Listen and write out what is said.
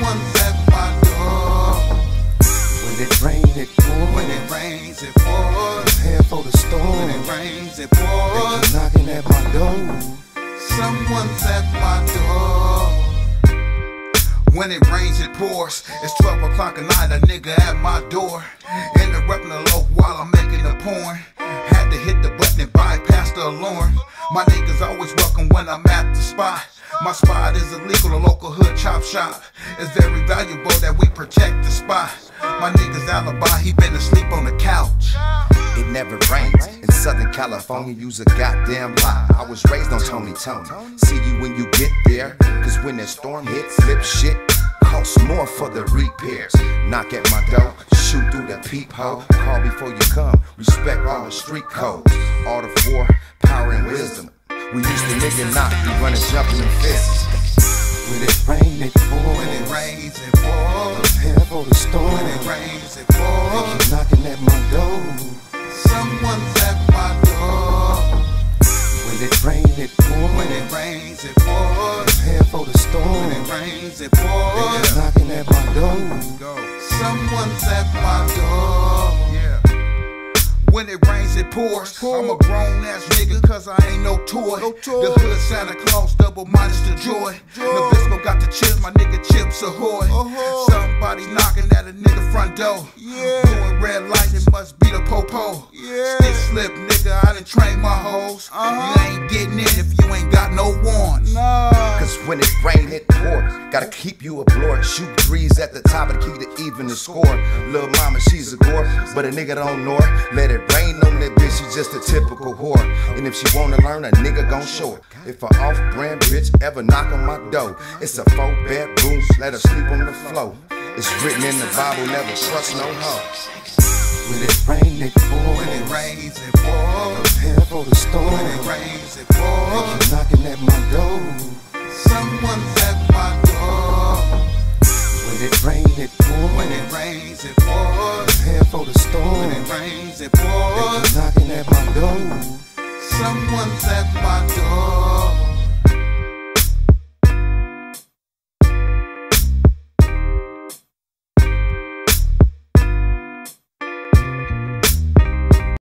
Someone's at my door. When it rains, it pours. When it rains, it pours. Prepare for the storm. When it rains, it pours. They keep knocking at my door. Someone's at my door. When it rains, it pours. It's 12 o'clock at night, a nigga at my door. Interrupting the low while I'm making the porn. Had to hit the button and bypass the alarm. My niggas always welcome when I'm at the spot. My spot is illegal, the local hood chop shop. It's very valuable that we protect the spot. My nigga's alibi, he been asleep on the couch. It never rains in Southern California, use a goddamn lie. I was raised on Tony. See you when you get there, cause when that storm hits, slip shit costs more for the repairs. Knock at my door, shoot through the peephole. Call before you come, respect all the street codes. Art of war, power and wisdom. We used to nigga knock, we running, jumping in fists. When it rains, it pours. When it rains, it pours. Prepare for the storm. When it rains, it pours. They keep knocking at my door. Someone's at my door. When it rains, it pours. When it rains, it pours. Prepare for the storm. When it rains, it pours. They keep knocking at my door. Someone's at my door. Yeah. When it rains, it pours. I'm a grown ass nigga, cause I ain't no toy. The hood Santa Claus, double minus the joy. Nabisco got the chips, my nigga Chips Ahoy. Somebody knocking at a nigga front door. Doing red light, it must be the popo. Stick slip, nigga, I done trained my hoes. You ain't getting in if you ain't got no warrants. Cause when it rain, it pours. Gotta keep you abroad. Shoot threes at the top of the key to even the score. Lil' mama, she's a gore, but a nigga don't know her. Let it rain on that bitch, she just a typical whore. And if she wanna learn, a nigga gon' show her. If an off-brand bitch ever knock on my door, it's a 4-bedroom, let her sleep on the floor. It's written in the Bible, never trust no hoe. When it rain, it pours. When it rains, it pours. Prepare for the storm. When it rains, it pours. They keep knocking at my door. Someone's at my door. When it rain, it pours. When it rains, it pours. Prepare for the storm. When it rains, it pours.